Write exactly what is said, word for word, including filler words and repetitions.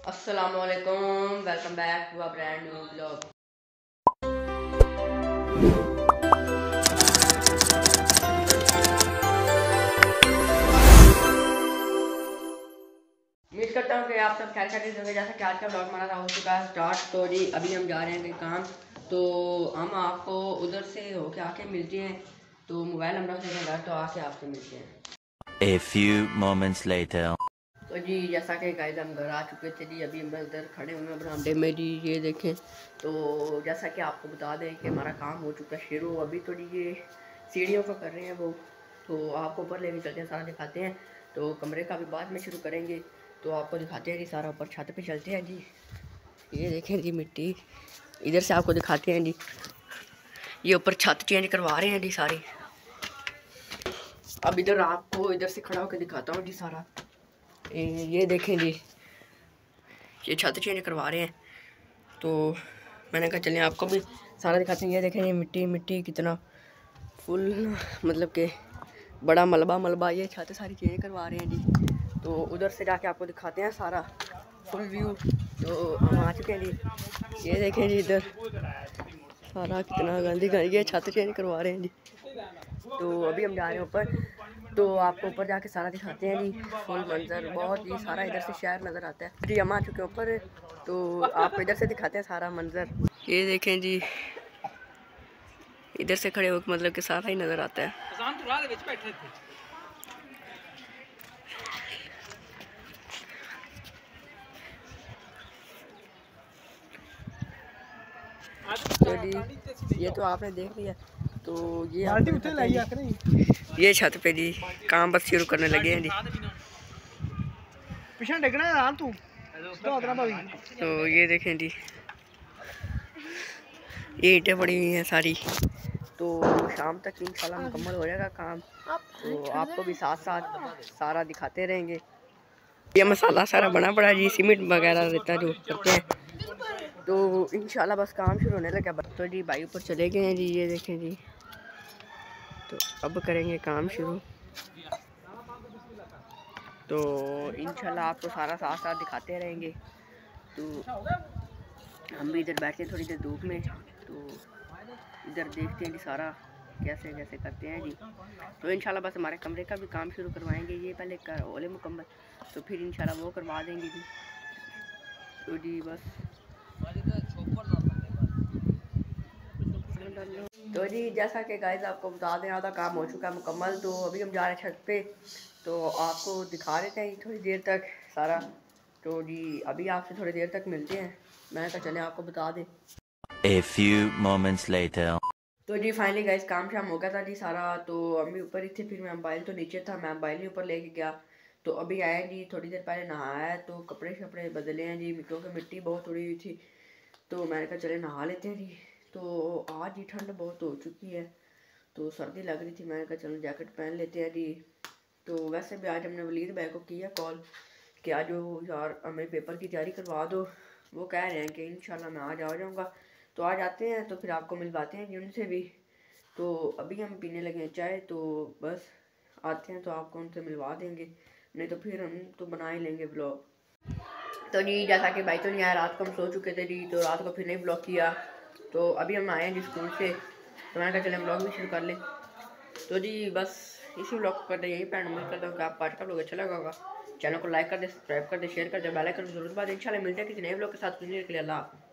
अस्सलामुअलैकुम, welcome back to a brand new blog. उम्मीद करता हूँ कि आप सब खैर खैरियत होंगे। जैसा कि आज का ब्लॉग हमारा हो चुका है स्टार्ट, तो जी अभी हम जा रहे हैं कहीं काम, तो हम आपको उधर से होके आके मिलते हैं। तो मोबाइल नंबर से घर, तो आके आपसे मिलते हैं। A few moments later. तो जी जैसा कि गाइस हम घर आ चुके थे जी, अभी हम इधर खड़े हुए हैं बरामदे में जी, ये देखें। तो जैसा कि आपको बता दें कि हमारा काम हो चुका है शुरू। अभी तो जी ये सीढ़ियों का कर रहे हैं वो, तो आपको ऊपर लेके चलते हैं, सारा दिखाते हैं। तो कमरे का भी बाद में शुरू करेंगे, तो आपको दिखाते हैं जी सारा। ऊपर छत पे चलते हैं जी, ये देखें जी मिट्टी, इधर से आपको दिखाते हैं जी। ये ऊपर छत चेंज करवा रहे हैं जी सारी। अब इधर आपको इधर से खड़ा होकर दिखाता हूँ जी सारा। ये देखें जी, ये छत चेंज करवा रहे हैं, तो मैंने कहा चलिए आपको भी सारा दिखाते हैं। ये देखें ये मिट्टी मिट्टी कितना फुल, मतलब कि बड़ा मलबा मलबा, ये छत सारी चेंज करवा रहे हैं जी। तो उधर से जाके आपको दिखाते हैं सारा फुल व्यू। तो हम आ चुके हैं जी, ये देखें जी इधर सारा कितना गंदी गंदी, ये छत चेंज करवा रहे हैं जी। तो अभी हम जा रहे हैं ऊपर, तो आपको ऊपर जाके सारा दिखाते हैं जी फुल मंजर। बहुत ही सारा इधर से शहर नज़र आता है जी। हम आ चुके हैं ऊपर, तो आपको इधर से दिखाते हैं सारा मंजर। ये देखें जी, इधर से खड़े होकर मतलब कि सारा ही नज़र आता है। तो जी ये तो आपने देख लिया, तो ये ये छत पे जी काम बस शुरू करने लगे हैं जी। तो ये देखें जी, ये ईंटें पड़ी हुई हैं सारी, तो शाम तक इंशाल्लाह मुकम्मल हो जाएगा काम। तो आपको भी साथ साथ सारा दिखाते रहेंगे। ये मसाला सारा बना पड़ा जी, सीमेंट वगैरह रहता जो करते हैं। तो इंशाल्लाह बस काम शुरू होने लगा। तो जी भाई ऊपर चले गए हैं जी, ये देखें जी। तो अब करेंगे काम शुरू, तो इंशाल्लाह आपको सारा साथ साथ दिखाते रहेंगे। तो हम भी इधर बैठे थोड़ी देर धूप में, तो इधर देखते हैं जी सारा कैसे कैसे करते हैं जी। तो इंशाल्लाह बस हमारे कमरे का भी काम शुरू करवाएंगे, ये पहले कर ओले मुकम्मल, तो फिर इंशाल्लाह वो करवा देंगे जी। तो जी बस तो जी जैसा कि गाइस आपको बता दें आधा काम हो चुका है मुकम्मल। तो अभी हम जा रहे हैं छत पे, तो आपको दिखा देते हैं थोड़ी देर तक सारा। तो जी अभी आपसे थोड़ी देर तक मिलते हैं, मैंने कहा चले आपको बता दें। A few moments later. तो जी फाइनली गाइस काम शाम हो गया था जी सारा। तो अभी ऊपर ही थे, फिर मैं मोबाइल तो नीचे था, मैं मोबाइल ही ऊपर लेके गया। तो अभी आए जी, थोड़ी देर पहले नहाया है, तो कपड़े शपड़े बदले हैं जी, क्योंकि मिट्टी बहुत उड़ी हुई थी। तो मैंने कहा चले नहा लेते हैं जी। तो आज ही ठंड बहुत हो चुकी है, तो सर्दी लग रही थी, मैंने कहा चलो जैकेट पहन लेते हैं जी। तो वैसे भी आज हमने वलीद भाई को किया कॉल कि आज वो यार हमें पेपर की तैयारी करवा दो। वो कह रहे हैं कि इंशाल्लाह मैं आज आ जाऊँगा। तो आज आते हैं तो फिर आपको मिलवाते हैं जी उनसे भी। तो अभी हम पीने लगे हैं चाय, तो बस आते हैं तो आपको उनसे मिलवा देंगे, नहीं तो फिर हम तो बना ही लेंगे ब्लॉग। तो जी जैसा कि भाई तो नहीं आया, रात को हम सो चुके थे जी, तो रात को फिर नहीं ब्लॉग किया। तो अभी हम आए हैं जी स्कूल से, तो मैंने कहा चले ब्लॉग भी शुरू कर ले। तो जी बस इसी ब्लॉग को करते यही पैंड उम्मीद करता हूँ कि आपको आज का ब्लॉग अच्छा लगा होगा। चैनल को लाइक कर दे, सब्सक्राइब कर दे, शेयर कर दे, बेल आइकन की जरूरत बाद इंशाल्लाह मिलते हैं किसी नए ब्लॉग के साथ। सुनने के लिए अल्लाह।